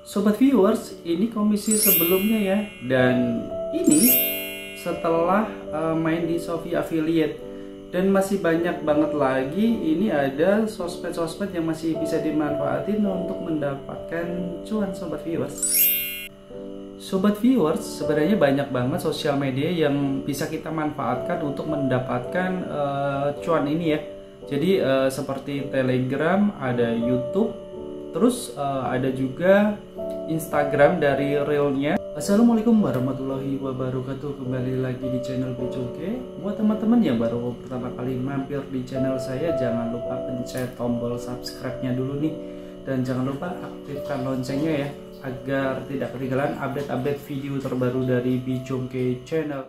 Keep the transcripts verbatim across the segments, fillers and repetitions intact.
Sobat viewers, ini komisi sebelumnya ya, dan ini setelah uh, main di Shopee Affiliate, dan masih banyak banget lagi. Ini ada sosmed-sosmed yang masih bisa dimanfaatin untuk mendapatkan cuan sobat viewers. Sobat viewers, sebenarnya banyak banget sosial media yang bisa kita manfaatkan untuk mendapatkan uh, cuan ini ya. Jadi uh, seperti Telegram, ada YouTube, terus uh, ada juga Instagram dari realnya. Assalamualaikum warahmatullahi wabarakatuh. Kembali lagi di channel Bejoke. Buat teman-teman yang baru pertama kali mampir di channel saya, jangan lupa pencet tombol subscribe-nya dulu nih, dan jangan lupa aktifkan loncengnya ya, agar tidak ketinggalan update-update video terbaru dari Bejoke channel.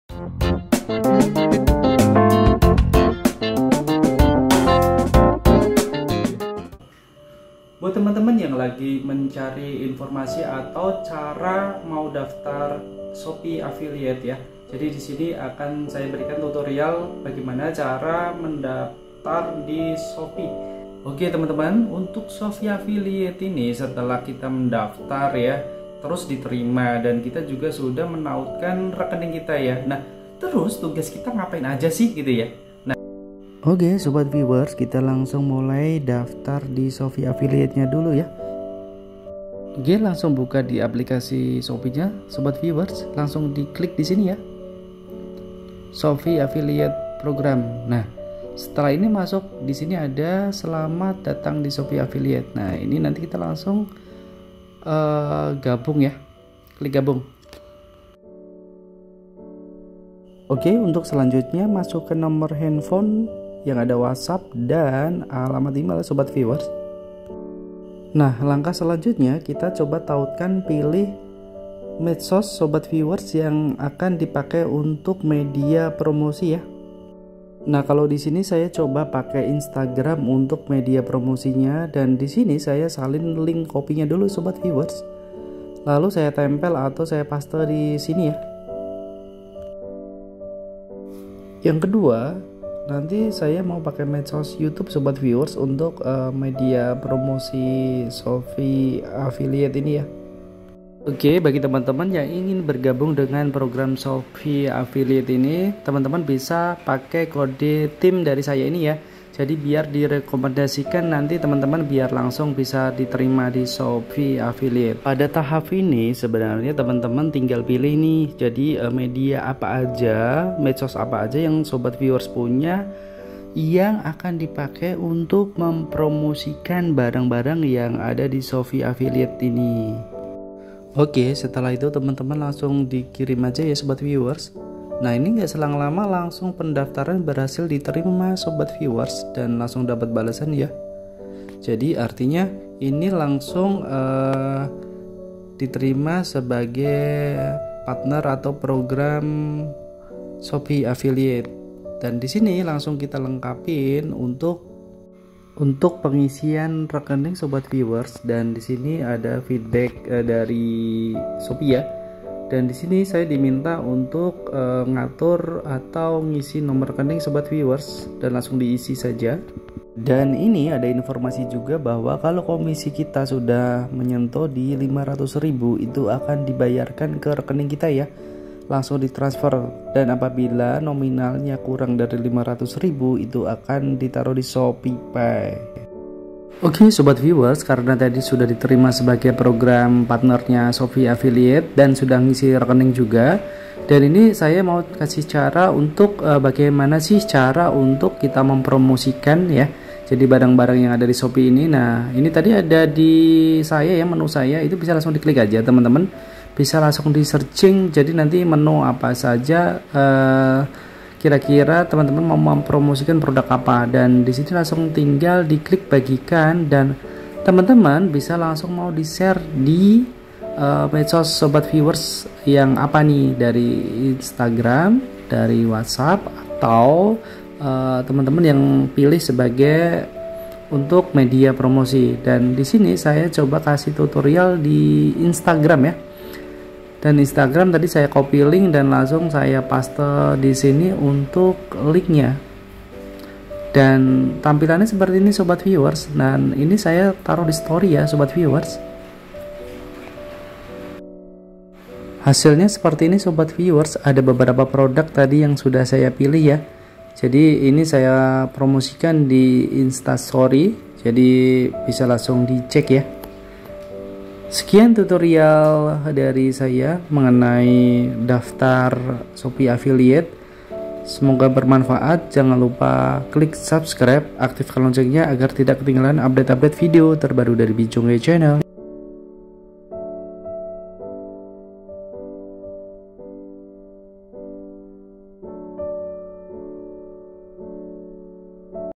Buat teman-teman yang lagi mencari informasi atau cara mau daftar Shopee Affiliate ya, jadi di sini akan saya berikan tutorial bagaimana cara mendaftar di Shopee. Oke teman-teman, untuk Shopee Affiliate ini setelah kita mendaftar ya, terus diterima dan kita juga sudah menautkan rekening kita ya. Nah, terus tugas kita ngapain aja sih gitu ya? Oke sobat viewers, kita langsung mulai daftar di Shopee Affiliate-nya dulu ya. Oke, langsung buka di aplikasi Shopee-nya sobat viewers, langsung diklik di sini ya, Shopee Affiliate Program. Nah, setelah ini masuk di sini ada selamat datang di Shopee Affiliate. Nah, ini nanti kita langsung uh, gabung ya, klik gabung. Oke, untuk selanjutnya masukkan nomor handphone yang ada WhatsApp dan alamat email sobat viewers. Nah, langkah selanjutnya kita coba tautkan pilih medsos sobat viewers yang akan dipakai untuk media promosi ya. Nah, kalau di sini saya coba pakai Instagram untuk media promosinya, dan di sini saya salin link kopinya dulu sobat viewers. Lalu saya tempel atau saya paste di sini ya. Yang kedua, nanti saya mau pakai medsos YouTube sobat viewers untuk uh, media promosi Shopee Affiliate ini ya. Oke, bagi teman-teman yang ingin bergabung dengan program Shopee Affiliate ini, teman-teman bisa pakai kode tim dari saya ini ya. Jadi biar direkomendasikan nanti teman-teman biar langsung bisa diterima di Shopee Affiliate. Pada tahap ini sebenarnya teman-teman tinggal pilih nih, jadi media apa aja, medsos apa aja yang sobat viewers punya yang akan dipakai untuk mempromosikan barang-barang yang ada di Shopee Affiliate ini. Oke, setelah itu teman-teman langsung dikirim aja ya sobat viewers. Nah, ini nggak selang lama langsung pendaftaran berhasil diterima sobat viewers dan langsung dapat balasan ya. Jadi artinya ini langsung uh, diterima sebagai partner atau program Shopee Affiliate. Dan di sini langsung kita lengkapin untuk untuk pengisian rekening sobat viewers, dan di sini ada feedback uh, dari Shopee ya. Dan di sini saya diminta untuk uh, ngatur atau ngisi nomor rekening sobat viewers, dan langsung diisi saja. Dan ini ada informasi juga bahwa kalau komisi kita sudah menyentuh di lima ratus ribu itu akan dibayarkan ke rekening kita ya, langsung ditransfer. Dan apabila nominalnya kurang dari lima ratus ribu itu akan ditaruh di Shopee Pay. Oke sobat viewers, karena tadi sudah diterima sebagai program partnernya Shopee Affiliate dan sudah ngisi rekening juga, dan ini saya mau kasih cara untuk uh, bagaimana sih cara untuk kita mempromosikan ya, jadi barang-barang yang ada di Shopee ini. Nah, ini tadi ada di saya ya, menu saya itu bisa langsung diklik aja teman-teman, bisa langsung di searching, jadi nanti menu apa saja uh, kira-kira teman-teman mau mempromosikan produk apa, dan di sini langsung tinggal diklik bagikan, dan teman-teman bisa langsung mau di-share di uh, medsos sobat viewers yang apa nih, dari Instagram, dari WhatsApp, atau teman-teman uh, yang pilih sebagai untuk media promosi. Dan di sini saya coba kasih tutorial di Instagram ya. Dan Instagram tadi saya copy link dan langsung saya paste di sini untuk linknya. Dan tampilannya seperti ini sobat viewers. Dan ini saya taruh di story ya sobat viewers. Hasilnya seperti ini sobat viewers, ada beberapa produk tadi yang sudah saya pilih ya. Jadi ini saya promosikan di Instastory, jadi bisa langsung dicek ya. Sekian tutorial dari saya mengenai daftar Shopee Affiliate. Semoga bermanfaat. Jangan lupa klik subscribe, aktifkan loncengnya agar tidak ketinggalan update-update video terbaru dari Bijongge Channel.